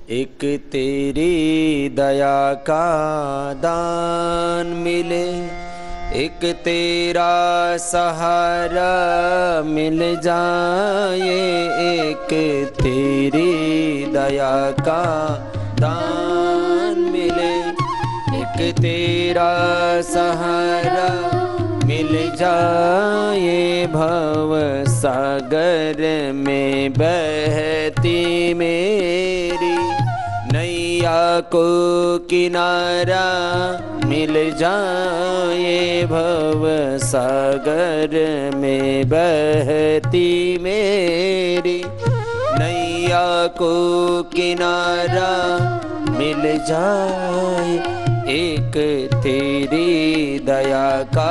एक तेरी दया का दान मिले, एक तेरा सहारा मिल जाए, एक तेरी दया का दान मिले, एक तेरा सहारा मिल जाए, भव सागर में बहती मेरी नैया को किनारा मिल जाए, भव सागर में बहती मेरी नैया को किनारा मिल जाए, एक तेरी दया का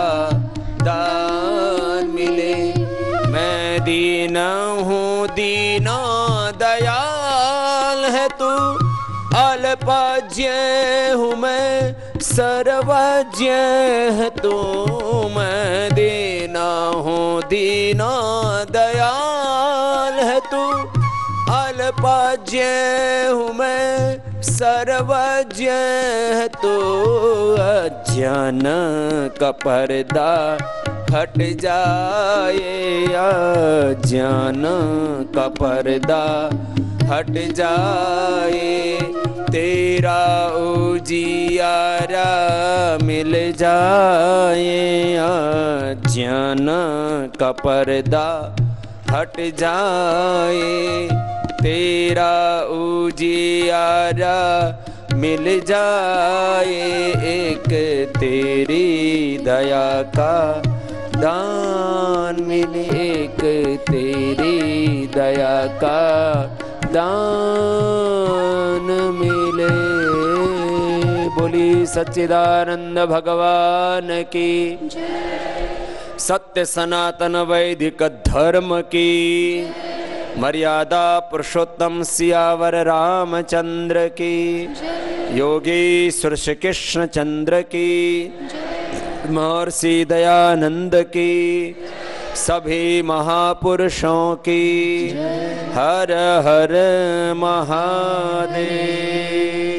दान मिले। मैं दीन हूँ दीना दयाल है तू, अल्पज्ञ हूँ मैं सर्वज्ञ है तू। मैं दीना हूँ दीना दयाल है तू, अल्पज्ञ हूँ मैं सर्वज्ञ है तू। अज्ञान का पर्दा हट जाए, अज्ञान का पर्दा हट जाए, तेरा उजियारा मिल जाए, अज्ञान का पर्दा हट जाए, तेरा उजियारा मिल जाए, एक तेरी दया का दान मिले, एक तेरी दया का दान मिले। बोली सच्चिदानंद भगवान की, सत्य सनातन वैदिक धर्म की, मर्यादा पुरुषोत्तम सियावर रामचंद्र की, योगीश्वर श्री कृष्ण चंद्र की, महर्षि दयानंद की, सभी महापुरुषों की। हर हर महादेव।